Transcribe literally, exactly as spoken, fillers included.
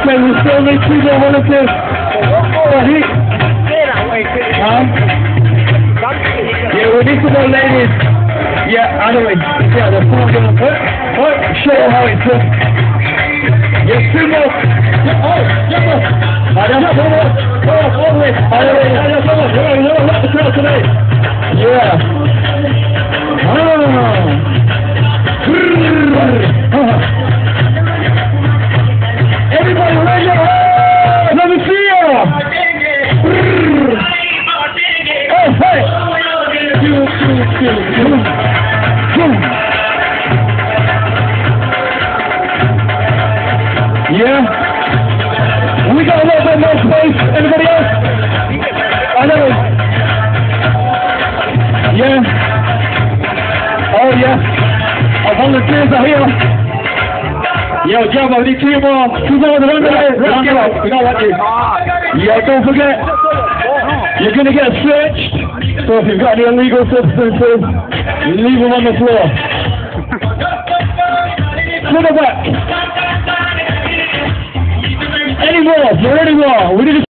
Okay, we still need two more volunteers. But he, huh? Yeah, we need some more ladies. Yeah, anyway, yeah, the four of them. What? What? Show them how it's done. Yeah, two more. Yeah, oh, yeah, more. I don't know, more. More, more, more. I don't know, I don't know, I don't know, let the crowd today. Yeah. Ah. Everybody raise your hands! Let me see you! Oh, hey! Yeah? We got a little bit more space. Anybody else? I know. Yeah? Oh, yeah. Our volunteers are here. Yo, Jumbo, we need two more. Two more to run today. Let's go. We don't want you. Yo, don't forget, you're going to get searched. So if you've got any illegal substances, leave them on the floor. To the back. Any more? For any more? We need to